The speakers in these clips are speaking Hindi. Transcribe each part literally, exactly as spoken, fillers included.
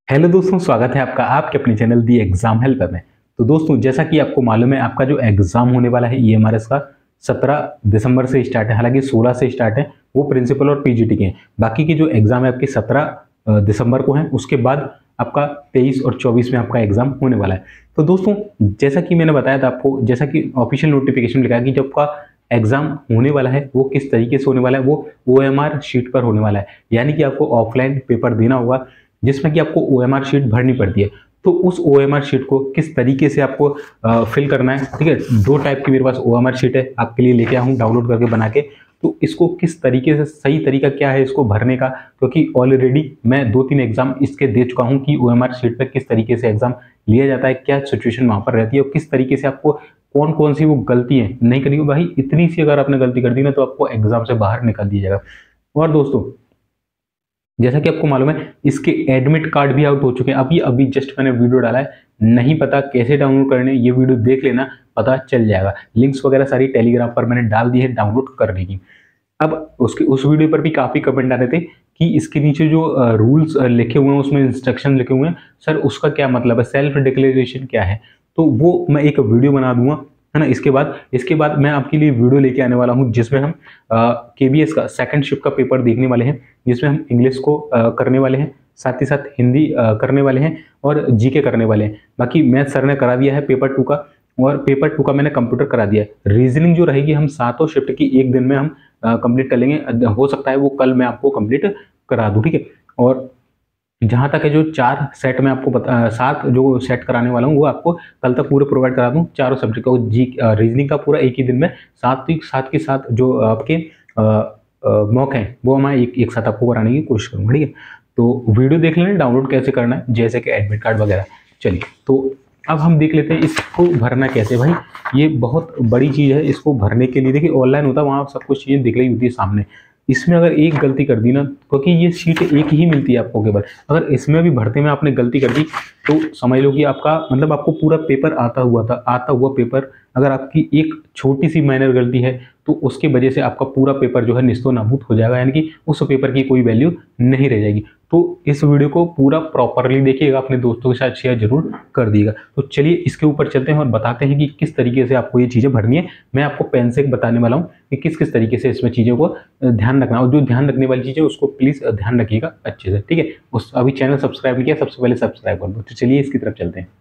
हेलो दोस्तों, स्वागत है आपका आपके अपने चैनल दी एग्जाम हेल्पर में। तो दोस्तों, जैसा कि आपको मालूम है, आपका जो एग्जाम होने वाला है ईएमआरएस का सत्रह दिसंबर से स्टार्ट है। हालांकि सोलह से स्टार्ट है, वो प्रिंसिपल और पीजीटी के हैं। बाकी की जो एग्जाम है आपकी सत्रह दिसंबर को है। उसके बाद आपका तेईस और चौबीस में आपका एग्जाम होने वाला है। तो दोस्तों, जैसा कि मैंने बताया था आपको, जैसा कि ऑफिशियल नोटिफिकेशन लिखा है कि जब आपका एग्जाम होने वाला है वो किस तरीके से होने वाला है, वो ओएमआर शीट पर होने वाला है। यानी कि आपको ऑफलाइन पेपर देना होगा, जिसमें कि आपको ओएमआर शीट भरनी पड़ती है। तो उस ओएमआर शीट को किस तरीके से आपको फिल करना है, ठीक है। दो टाइप की मेरे पास ओएमआर शीट है, आपके लिए लेके आया हूँ डाउनलोड करके बना के। तो इसको किस तरीके से, सही तरीका क्या है इसको भरने का, क्योंकि ऑलरेडी मैं दो तीन एग्जाम इसके दे चुका हूँ कि ओएमआर शीट पर किस तरीके से एग्जाम लिया जाता है, क्या सिचुएशन वहां पर रहती है और किस तरीके से आपको कौन कौन सी वो गलती है नहीं करनी। भाई इतनी सी अगर आपने गलती कर दी ना, तो आपको एग्जाम से बाहर निकाल दिया जाएगा। और दोस्तों, जैसा कि आपको मालूम है, इसके एडमिट कार्ड भी आउट हो चुके हैं। अभी अभी जस्ट मैंने वीडियो डाला है, नहीं पता कैसे डाउनलोड करने, ये वीडियो देख लेना, पता चल जाएगा। लिंक्स वगैरह सारी टेलीग्राम पर मैंने डाल दी है डाउनलोड करने की। अब उसके उस वीडियो पर भी काफी कमेंट आ रहे थे कि इसके नीचे जो रूल्स लिखे हुए हैं, उसमें इंस्ट्रक्शन लिखे हुए हैं, सर उसका क्या मतलब है, सेल्फ डिक्लेरेशन क्या है। तो वो मैं एक वीडियो बना दूंगा, है ना। इसके बाद इसके बाद मैं आपके लिए वीडियो लेके आने वाला हूं, जिसमें हम केबीएस का सेकंड शिफ्ट का पेपर देखने वाले हैं, जिसमें हम इंग्लिश को आ, करने वाले हैं, साथ ही साथ हिंदी आ, करने वाले हैं और जीके करने वाले हैं। बाकी मैथ सर ने करा दिया है पेपर टू का, और पेपर टू का मैंने कंप्यूटर करा दिया है। रीजनिंग जो रहेगी, हम सातों शिफ्ट की एक दिन में हम कंप्लीट कर लेंगे। हो सकता है वो कल मैं आपको कंप्लीट करा दूं, ठीक है। और जहां तक है, जो चार सेट में आपको बता, सात जो सेट कराने वाला हूँ, वो आपको कल तक पूरे प्रोवाइड करा दूं, चारों सब्जेक्ट को। जी रीजनिंग का पूरा एक ही दिन में सात सात के साथ जो आपके मौके हैं, वो मैं एक, एक साथ आपको कराने की कोशिश करूँगा, ठीक है। तो वीडियो देख लेना, डाउनलोड कैसे करना है, जैसे कि एडमिट कार्ड वगैरह। चलिए, तो अब हम देख लेते हैं इसको भरना कैसे। भाई ये बहुत बड़ी चीज़ है, इसको भरने के लिए देखिए ऑनलाइन होता है, वहाँ सब कुछ चीज़ें दिख रही होती है सामने। इसमें अगर एक गलती कर दी ना, क्योंकि ये सीट एक ही मिलती है आपको केवल, अगर इसमें भी भरते में आपने गलती कर दी, तो समझ लो कि आपका मतलब आपको पूरा पेपर आता हुआ था आता हुआ पेपर, अगर आपकी एक छोटी सी माइनर गलती है, तो उसकी वजह से आपका पूरा पेपर जो है निस्तो नाबूद हो जाएगा, यानी कि उस पेपर की कोई वैल्यू नहीं रह जाएगी। तो इस वीडियो को पूरा प्रॉपरली देखिएगा, अपने दोस्तों के साथ शेयर जरूर कर दिएगा। तो चलिए इसके ऊपर चलते हैं और बताते हैं कि किस तरीके से आपको ये चीज़ें भरनी है। मैं आपको पेन से बताने वाला हूँ कि किस किस तरीके से इसमें चीज़ों को ध्यान रखना, और जो ध्यान रखने वाली चीज़ है उसको प्लीज़ ध्यान रखिएगा अच्छे से, ठीक है। उस अभी चैनल सब्सक्राइब नहीं किया, सबसे पहले सब्सक्राइब कर दो। तो चलिए इसकी तरफ चलते हैं।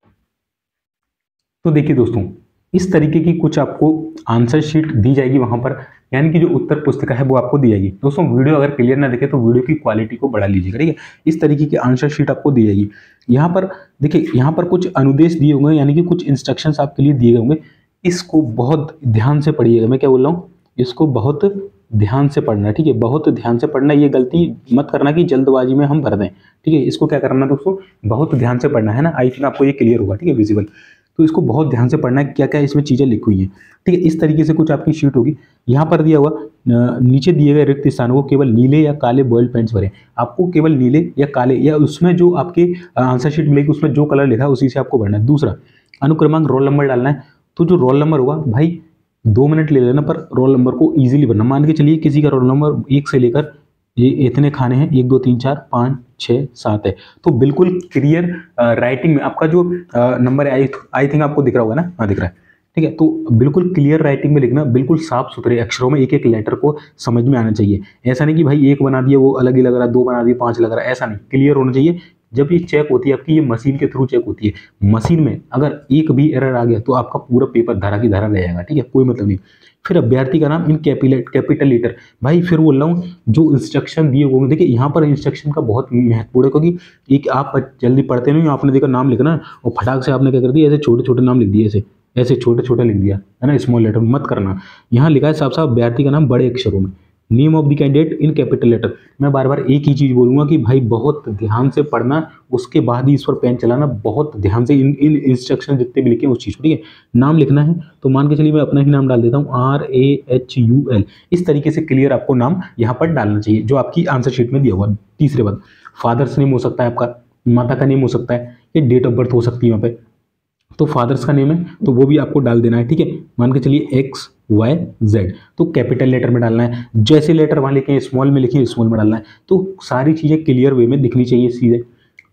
तो देखिए दोस्तों, इस तरीके की कुछ आपको आंसर शीट दी जाएगी वहां पर, यानी कि जो उत्तर पुस्तिका है वो आपको दी जाएगी। दोस्तों, वीडियो अगर क्लियर ना दिखे तो वीडियो की क्वालिटी को बढ़ा लीजिएगा, ठीक है। इस तरीके की आंसर शीट आपको दी जाएगी। यहाँ पर देखिए, यहाँ पर कुछ अनुदेश दिए होंगे, यानी कि कुछ इंस्ट्रक्शंस आपके लिए दिए गए होंगे। इसको बहुत ध्यान से पढ़िएगा। मैं क्या बोल रहा हूँ, इसको बहुत ध्यान से पढ़ना, ठीक है, बहुत ध्यान से पढ़ना। ये गलती मत करना कि जल्दबाजी में हम भर दें, ठीक है। इसको क्या करना दोस्तों, बहुत ध्यान से पढ़ना है ना। आई थिंक आपको ये क्लियर होगा, ठीक है, विजिबल। तो इसको बहुत ध्यान से पढ़ना है, क्या क्या इसमें चीज़ें लिखी हुई हैं, ठीक है। इस तरीके से कुछ आपकी शीट होगी। यहाँ पर दिया हुआ नीचे दिए गए रिक्त स्थानों को केवल नीले या काले बॉयल पेंट्स भरें। आपको केवल नीले या काले, या उसमें जो आपकी आंसर शीट मिलेगी उसमें जो कलर लिखा है उसी से आपको भरना है। दूसरा, अनुक्रमांक रोल नंबर डालना है। तो जो रोल नंबर होगा भाई, दो मिनट ले लेना, पर रोल नंबर को ईजिली भरना। मान के चलिए किसी का रोल नंबर एक से लेकर ये इतने खाने हैं, एक दो तीन चार पाँच छः सात है, तो बिल्कुल क्लियर राइटिंग में आपका जो नंबर है, आई थिंक आपको दिख रहा होगा ना, हाँ दिख रहा है, ठीक है। तो बिल्कुल क्लियर राइटिंग में लिखना, बिल्कुल साफ सुथरे अक्षरों में एक एक लेटर को समझ में आना चाहिए। ऐसा नहीं कि भाई एक बना दिया वो अलग ही लग रहा है, दो बना दिए पांच लग रहा है, ऐसा नहीं, क्लियर होना चाहिए। जब ये चेक होती है आपकी, ये मशीन के थ्रू चेक होती है। मशीन में अगर एक भी एरर आ गया तो आपका पूरा पेपर धारा की धारा रह जाएगा, ठीक है, कोई मतलब नहीं। फिर अभ्यर्थी का नाम इन कैपिटल लेटर। भाई फिर बोल रहा हूँ, जो इंस्ट्रक्शन दिए होंगे, देखिए यहाँ पर इंस्ट्रक्शन का बहुत महत्वपूर्ण है, क्योंकि एक आप जल्दी पढ़ते नहीं, आपने देखा नाम लिखना और फटाक से आपने क्या कर दिया, ऐसे छोटे छोटे नाम लिख दिए, ऐसे ऐसे छोटे छोटे लिख दिया, है ना, स्मॉल लेटर मत करना। यहाँ लिखा है साफ साफ अभ्यर्थी का नाम बड़े अक्षरों में, name of the candidate in capital letter. मैं बार बार एक ही चीज बोलूंगा कि भाई बहुत ध्यान से पढ़ना, उसके बाद ही इस पर पेन चलाना, बहुत ध्यान से इन इन इंस्ट्रक्शन जितने भी लिखे उस चीज को, ठीक है। नाम लिखना है तो मान के चलिए मैं अपना ही नाम डाल देता हूँ, R A H U L. इस तरीके से क्लियर आपको नाम यहाँ पर डालना चाहिए, जो आपकी आंसर शीट में दिया हुआ। तीसरे बात, फादर्स नेम हो सकता है आपका, माता का नेम हो सकता है, ये डेट ऑफ बर्थ हो सकती है यहाँ पे, तो फादर्स का नेम है तो वो भी आपको डाल देना है, ठीक है। मान के चलिए एक्स वाई जेड, तो कैपिटल लेटर में डालना है। जैसे लेटर वहां लिखे स्मॉल में लिखिए, स्मॉल में डालना है। तो सारी चीजें क्लियर वे में दिखनी चाहिए सीधे।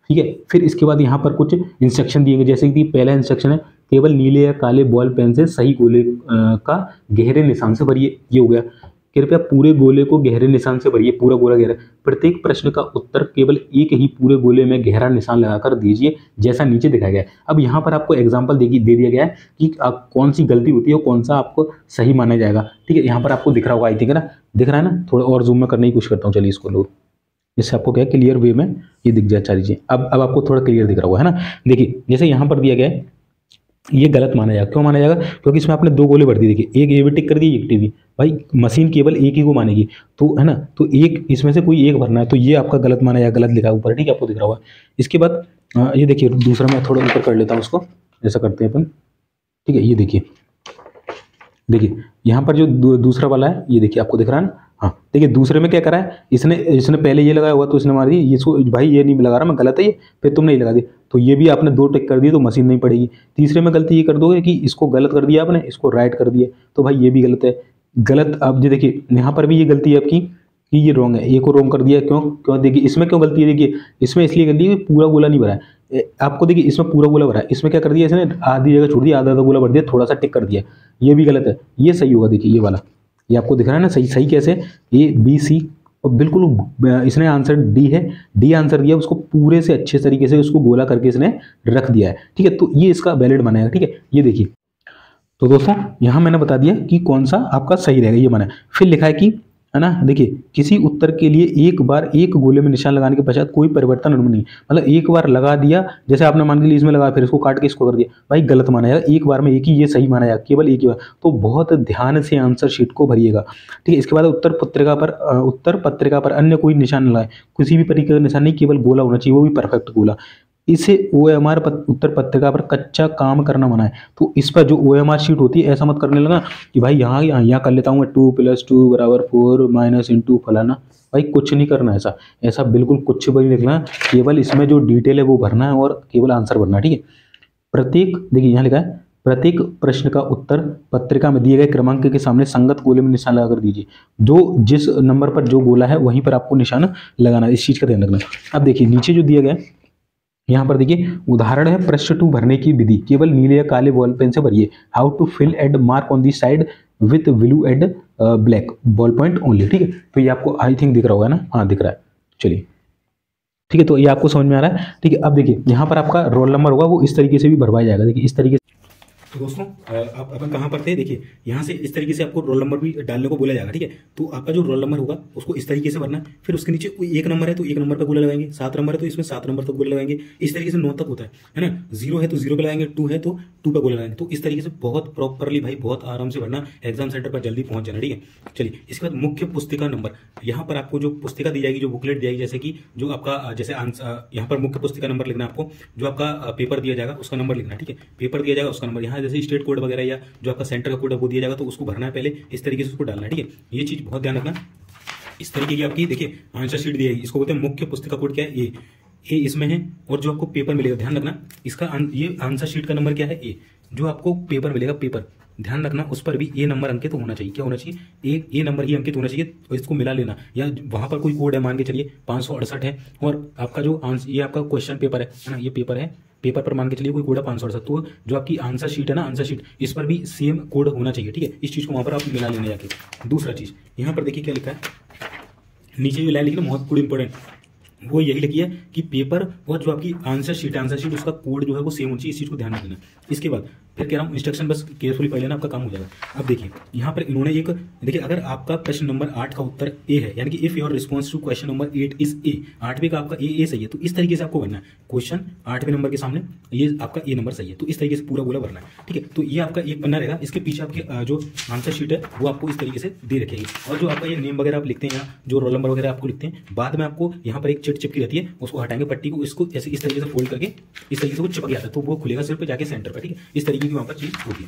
ठीक है। फिर इसके बाद यहाँ पर कुछ इंस्ट्रक्शन दिए गए, जैसे कि पहला इंस्ट्रक्शन है केवल नीले या काले बॉल पेन से सही गोले का गहरे निशान से भरिए। ये हो गया। कृपया पूरे गोले को गहरे निशान से भरिए, पूरा गोला गहरा। प्रत्येक प्रश्न का उत्तर केवल एक ही पूरे गोले में गहरा निशान लगाकर दीजिए जैसा नीचे दिखाया गया है। अब यहाँ पर आपको एग्जांपल दे दे दिया गया है कि आप कौन सी गलती होती है और कौन सा आपको सही माना जाएगा। ठीक है, यहाँ पर आपको दिख रहा होगा, आई थिंक है ना, दिख रहा है ना। थोड़ा और जूम में करने की कोशिश करता हूँ, चलिए इसको लो, इससे आपको क्या क्लियर वे में ये दिख जाए सारी चीजें। अब अब आपको थोड़ा क्लियर दिख रहा होगा, है ना। देखिए जैसे यहाँ पर दिया गया है, ये गलत माना जाएगा। क्यों माना जाएगा? क्योंकि इसमें आपने दो गोले भर दिए। देखिए एक ए भी टिक कर दी, एक टी भी। भाई मशीन केवल एक ही को मानेगी, तो है ना, तो एक इसमें से कोई एक भरना है, तो ये आपका गलत माना जाएगा, गलत लिखा ऊपर, ठीक है, आपको दिख रहा होगा। इसके बाद ये देखिए दूसरा मैं थोड़ा ऊपर कर लेता हूँ उसको, ऐसा करते हैं अपन, ठीक है। ये देखिए देखिए यहाँ पर जो दू, दूसरा वाला है, ये देखिए आपको दिख रहा है ना। हाँ देखिए दूसरे में क्या करा है इसने, इसने पहले ये लगाया हुआ तो इसने मार दी, ये इसको भाई ये नहीं लगा रहा मैं, गलत है ये, फिर तुम नहीं लगा दी, तो ये भी आपने दो टिक कर दिए तो मशीन नहीं पड़ेगी। तीसरे में गलती ये कर दोगे कि इसको गलत कर दिया आपने, इसको राइट कर दिया, तो भाई ये भी गलत है। गलत अब ये देखिए यहाँ पर भी ये गलती है आपकी कि ये रॉन्ग है, ए को रॉन्ग कर दिया। क्यों क्यों देखिए इसमें क्यों गलती है, देखिए इसमें इसलिए गलती है कि पूरा गोला नहीं भरा है। आपको देखिए इसमें पूरा गोला भरा है, इसमें क्या कर दिया इसने, आधी जगह छोड़ दिया, आधा आधा गोला भर दिया, थोड़ा सा टिक कर दिया, ये भी गलत है। ये सही होगा, देखिए ये वाला, ये आपको दिख रहा है ना सही। सही कैसे? ए बी सी, और बिल्कुल इसने आंसर डी है, डी आंसर दिया, उसको पूरे से अच्छे तरीके से उसको गोला करके इसने रख दिया है, ठीक है। तो ये इसका वैलिड बनाएगा, ठीक है। ये देखिए तो दोस्तों यहाँ मैंने बता दिया कि कौन सा आपका सही रहेगा, ये माना। फिर लिखा है कि, है ना, देखिए किसी उत्तर के लिए एक बार एक गोले में निशान लगाने के पश्चात कोई परिवर्तन नहीं, मतलब एक बार लगा दिया, जैसे आपने मान के लिए इसमें लगा फिर इसको काट के इसको कर दिया, भाई गलत माना जाएगा। एक बार में एक ही ये सही माना जाएगा, केवल एक ही बार। तो बहुत ध्यान से आंसर शीट को भरिएगा, ठीक है। इसके बाद उत्तर पत्रिका पर उत्तर पत्रिका पर अन्य कोई निशान लगाए, किसी भी तरीके का निशान नहीं, केवल गोला होना चाहिए, वो भी परफेक्ट गोला। इसे ओ एम आर उत्तर पत्रिका पर कच्चा काम करना मना है। तो इस पर जो ओ एम आर शीट होती है, ऐसा मत करने लगा कि भाई यहाँ यहाँ यहाँ कर लेता हूँ मैं, टू प्लस टू बराबर फोर माइनस इंटू फलाना। भाई कुछ नहीं करना ऐसा, ऐसा बिल्कुल कुछ भी नहीं लिखना, केवल इसमें जो डिटेल है वो भरना है और केवल आंसर भरना है, ठीक है। प्रत्येक, देखिए यहाँ लिखा है, प्रत्येक प्रश्न का उत्तर पत्रिका में दिए गए क्रमांक के सामने संगत गोले में निशान लगाकर दीजिए। जो जिस नंबर पर जो गोला है वहीं पर आपको निशान लगाना है, इस चीज़ का ध्यान रखना। अब देखिए नीचे जो दिया गया यहाँ पर देखिए उदाहरण है प्रश्न टू भरने की विधि, केवल नीले या काले बॉल पेन से भरिए। How to fill and mark on the side with blue and black ball point only, ठीक है। तो ये आपको आई थिंक दिख रहा होगा ना, हाँ दिख रहा है, चलिए ठीक है। तो ये आपको समझ में आ रहा है, ठीक है। अब देखिए यहाँ पर आपका रोल नंबर होगा, वो इस तरीके से भी भरवाया जाएगा, देखिए इस तरीके से। तो दोस्तों आप अपन कहाँ पर थे, देखिए यहाँ से इस तरीके से आपको रोल नंबर भी डालने को बोला जाएगा, ठीक है। तो आपका जो रोल नंबर होगा उसको इस तरीके से भरना है। फिर उसके नीचे कोई एक नंबर है तो एक नंबर पर गोला लगाएंगे, सात नंबर है तो इसमें सात नंबर तक गोला लगाएंगे, इस तरीके से नौ तक होता है, है ना। जीरो है तो जीरो पे लगाएंगे, टू है तो टू पे गोला लगाएंगे। तो इस तरीके से बहुत प्रॉपरली भाई बहुत आराम से भरना, एग्जाम सेंटर पर जल्दी पहुंच जाना, ठीक है। चलिए इसके बाद मुख्य पुस्तिका नंबर, यहाँ पर आपको जो पुस्तिका दी जाएगी, जो बुकलेट दी जाएगी, जैसे कि जो आपका जैसे आंसर, यहाँ पर मुख्य पुस्तिका नंबर लिखना आपको, जो आपका पेपर दिया जाएगा उसका नंबर लिखना, ठीक है। पेपर दिया जाएगा उसका नंबर, यहाँ जैसे स्टेट कोड वगैरह या जो आपका सेंटर का कोड है वो दिया जाएगा तो उसको भरना है पहले, इस तरीके से उसको डालना है, ठीक है। ये चीज बहुत ध्यान रखना। इस तरीके की आपकी देखिए आंसर शीट दी जाएगी, इसको बोलते हैं मुख्य पुस्तिका कोड, क्या है ए, ए इसमें है। और जो आपको पेपर मिलेगा ध्यान रखना, इसका ये आंसर शीट का नंबर क्या है, ए। जो आपको पेपर मिलेगा पेपर, ध्यान रखना उस पर भी ए नंबर अंकित तो होना चाहिए। क्या होना चाहिए, ए ए नंबर ही अंकित होना चाहिए। और इसको मिला लेना, या वहां पर कोई कोड है, मान के चलिए पाँच सौ अड़सठ है, और आपका जो आंसर, ये आपका क्वेश्चन पेपर है ना, ये पेपर है, पेपर पर मान के चलिए कोई कोड है पाँच सौ अड़सठ, तो जो आपकी आंसर शीट है ना, आंसर शीट, इस पर भी सेम कोड होना चाहिए, ठीक है। इस चीज को वहां पर आप मिला लेने जाके। दूसरा चीज यहाँ पर देखिए क्या लिखा है, नीचे जो लाइन लिखी ना महत्वपूर्ण इंपॉर्टेंट, वो यही लिखी है कि पेपर और जो आपकी आंसर शीट आंसर शीट उसका कोड जो है वो सेम होना चाहिए, इस चीज को ध्यान रखना। इसके बाद फिर कह रहा हूँ इंस्ट्रक्शन बस केयरफुली पढ़ लेना, आपका काम हो जाएगा। अब देखिए यहाँ पर इन्होंने एक, देखिए अगर आपका प्रश्न नंबर आठ का उत्तर ए है, यानी कि if your response to question number eight is A, आठवें का आपका ए ए सही है, तो इस तरीके से आपको भरना है। क्वेश्चन आठवें नंबर के सामने ये आपका ए नंबर सही है, तो इस तरीके से पूरा पूरा भरना है, ठीक है। तो ये आपका एक पन्ना रहेगा, इसके पीछे आपके जो आंसर शीट है वो आपको इस तरीके से दे रखेगी। और जो आपका ये नेम वगैरह आप लिखते हैं, या जो रोल नंबर वगैरह आपको लिखते हैं, बाद में आपको यहाँ पर एक चिट चिपकी रहती है, उसको हटाएंगे पट्टी को, इसको ऐसे इस तरीके से फोल्ड करके इस तरीके से वो चिपक जाता है, तो वो खुलेगा सिर पे जाके सेंटर पर, ठीक है। इस तरीके की वहाँ पर चीज होगी।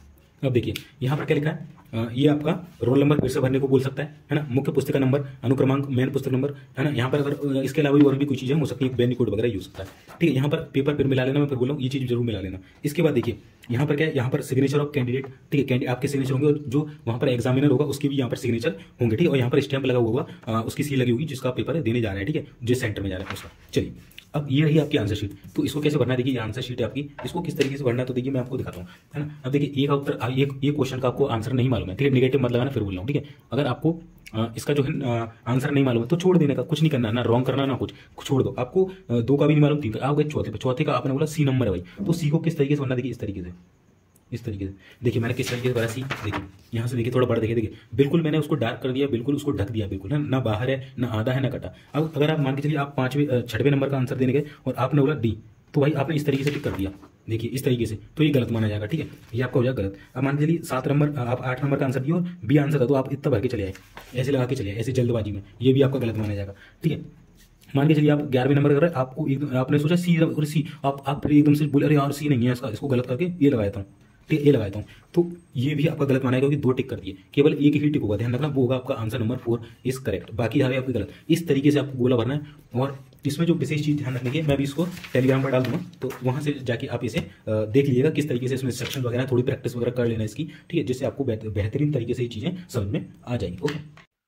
अब देखिए यहाँ पर क्या लिखा है, आ, ये आपका रोल नंबर फिर से भरने को बोल सकता है, है ना। मुख्य पुस्तिका नंबर, अनुक्रमांक, मेन पुस्तक नंबर, है ना। यहाँ पर अगर इसके अलावा और भी कोई चीजें हो सकती है, बेनी कोड वगैरह यूज सकता है, ठीक है। यहाँ पर पेपर फिर मिला लेना, मैं फिर बोल रहा हूँ ये चीज जरूर मिला लेना। इसके बाद देखिए यहाँ पर क्या है, यहाँ पर सिग्नेचर ऑफ कैंडिडेट, ठीक है, आपके सिग्नेचर होंगे, और जो वहाँ पर एग्जामिनर होगा उसके भी यहाँ पर सिग्नेचर होंगे, ठीक है। और यहाँ पर स्टैंप लगा हुआ होगा, उसकी सील लगी होगी जिसका पेपर देने जा रहा है, ठीक है, जिस सेंटर में जा रहा है उसका। चलिए अब ये रही आपकी आंसर शीट। तो इसको कैसे भरना है, देखिए ये आंसर शीट है आपकी, इसको किस तरीके से भरना है तो देखिए मैं आपको दिखाता हूँ, है ना। अब देखिए एक उत्तर एक एक क्वेश्चन का आपको आंसर नहीं मालूम है, ठीक है, नेगेटिव मत लगाना, फिर बोल रहा हूँ, ठीक है। अगर आपको आ, इसका जो है आंसर नहीं मालूम है तो छोड़ देने का, कुछ नहीं करना, ना रॉन्ग करना ना कुछ, छोड़ दो। आपको आ, दो का भी नहीं मालूम, तीन का, आप गए चौथे पे, चौथे का आपने बोला सी नंबर है भाई, तो सी को किस तरीके से भरना, देखिए इस तरीके से, इस तरीके से। देखिए मैंने किस तरीके से भरा सी, देखिए यहाँ से देखिए थोड़ा बड़ा, देखिए देखिए बिल्कुल मैंने उसको डार्क कर दिया, बिल्कुल उसको ढक दिया, बिल्कुल ना, ना बाहर है ना आधा है ना कटा। अब अगर आप मान के चलिए आप पांचवें छठवें नंबर का आंसर देने गए और आपने बोला डी, तो भाई आपने इस तरीके से टिक कर दिया, देखिए इस तरीके से, तो ये गलत माना जाएगा, ठीक है, ये आपका हो जाएगा गलत। अब मान के चलिए सात नंबर आप आठ नंबर का आंसर दिया और बी आंसर था, तो आप इतना भर के चले आए, ऐसे लगा के चले आए, ऐसे जल्दबाजी में, ये भी आपका गलत माना जाएगा, ठीक है। मान के चलिए आप ग्यारहवें नंबर कर रहे हैं, आपको एक आपने सोचा सी और सी, आप आप फिर एकदम से बोले अरे यार सी नहीं है इसका, इसको गलत करके ये लगाया था, ठीक है, ये लगाता हूँ, तो ये भी आपका गलत माना, क्योंकि दो टिक कर दिए, केवल एक ही टिक होगा, ध्यान रखना, वो होगा आपका answer number four is correct, बाकी सारे आपके गलत। इस तरीके से आपको गोला भरना है। और इसमें जो विशेष चीज ध्यान रखने की, मैं भी इसको टेलीग्राम पर डाल दूंगा, तो वहां से जाके आप इसे देख लीजिएगा किस तरीके से इसमें इंस्ट्रक्शन वगैरह, थोड़ी प्रैक्टिस वगैरह कर लेना इसकी, ठीक है, जिससे आपको बेहतरीन तरीके से ये चीजें समझ में आ जाएंगी। ओके,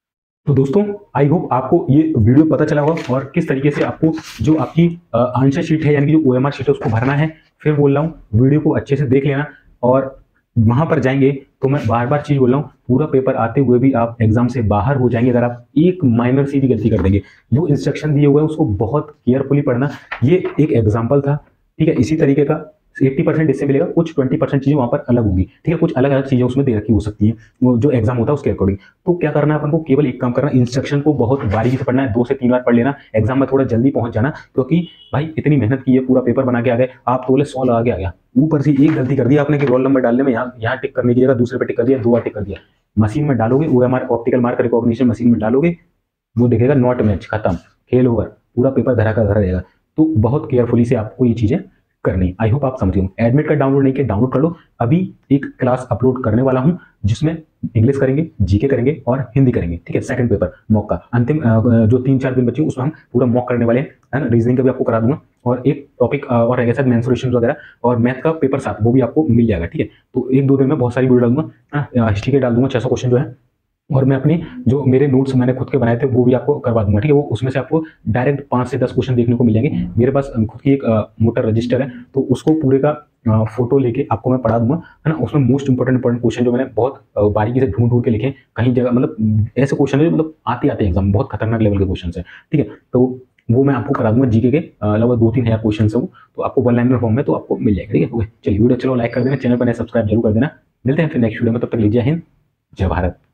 तो दोस्तों आई होप आपको ये वीडियो पता चला होगा और किस तरीके से आपको जो आपकी आंसर शीट है, यानी कि जो ओएमआर शीट है, उसको भरना है। फिर बोल रहा हूँ वीडियो को अच्छे से देख लेना, और वहां पर जाएंगे तो मैं बार बार चीज बोल रहा हूँ, पूरा पेपर आते हुए भी आप एग्जाम से बाहर हो जाएंगे अगर आप एक माइनर सी भी गलती कर देंगे। जो इंस्ट्रक्शन दिए हुए हैं उसको बहुत केयरफुली पढ़ना। ये एक एग्जाम्पल था, ठीक है, इसी तरीके का अस्सी परसेंट इससे मिलेगा, कुछ बीस परसेंट चीजें वहां पर अलग होंगी, ठीक है, कुछ अलग अलग चीजें उसमें दे रखी हो सकती है, वो जो एग्जाम होता है उसके अकॉर्डिंग। तो क्या करना है अपन को, केवल एक काम करना, इंस्ट्रक्शन को बहुत बारीकी से पढ़ना है, दो से तीन बार पढ़ लेना, एग्जाम में थोड़ा जल्दी पहुंच जाना, क्योंकि भाई इतनी मेहनत की है, पूरा पेपर बना के आ गए, आप तो बोले सौ लगा के आ गया, ऊपर से एक गलती कर दी आपने कि रोल नंबर डालने में यहाँ यहाँ टिक करने की जगह दूसरे पे टिक कर दिया, दो बार टिक कर दिया। मशीन में डालोगे, OMR optical mark recognition machine में डालोगे, वो देखेगा नॉट मैच, खत्म, खेल ओवर, पूरा पेपर धरा का धरा रहेगा। तो बहुत केयरफुली से आपको ये चीजें करनी। आई होप आप समझे होंगे। एडमिट कार्ड डाउनलोड नहीं किया, डाउनलोड कर लो। अभी एक क्लास अपलोड करने वाला हूं जिसमें इंग्लिश करेंगे, जीके करेंगे और हिंदी करेंगे, ठीक है, सेकंड पेपर मॉक का अंतिम जो तीन चार दिन बचे उसमें हम पूरा मॉक करने वाले हैं, है ना। रीजनिंग का भी आपको करा दूंगा और एक टॉपिक और रहेगा शायद मेंसुरेशन वगैरह, और मैथ का पेपर साथ वो भी आपको मिल जाएगा, ठीक है। तो एक दो दिन में बहुत सारी वीडियो डाल दूंगा, हिस्ट्री के डाल दूंगा छह सौ क्वेश्चन जो है, और मैं अपनी जो मेरे नोट्स मैंने खुद के बनाए थे वो भी आपको करवा दूंगा, ठीक है। वो उसमें से आपको डायरेक्ट पाँच से दस क्वेश्चन देखने को मिल जाएंगे। मेरे पास खुद की एक मोटर रजिस्टर है, तो उसको पूरे का फोटो लेके आपको मैं पढ़ा दूंगा, है ना। उसमें मोस्ट इंपॉर्टेंट इंपॉर्टेंट क्वेश्चन जो मैंने बहुत बारीकी से ढूंढ ढूंढ के लिखे, कहीं जगह मतलब ऐसे क्वेश्चन है मतलब आते आते एग्जाम बहुत खतरनाक लेवल के क्वेश्चन है, ठीक है। तो वो मैं आपको करा दूंगा, जीके के लगभग दो तीन हजार क्वेश्चन है वो, तो आपको वन लाइनर फॉर्म में तो आपको मिल जाएगा, ठीक है। ओके, चलिए वीडियो चलो लाइक कर देना, चैनल पर सब्सक्राइब जरूर कर देना। मिलते हैं फिर नेक्स्ट वीडियो में, तब तक लीजिए हिंद, जय भारत।